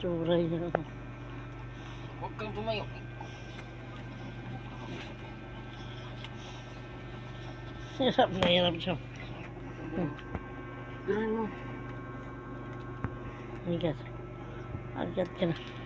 Itsura niya. Huwag kang tumayo. Hirap na hirap siya. Gano'n mo. Agat. Agat ka na.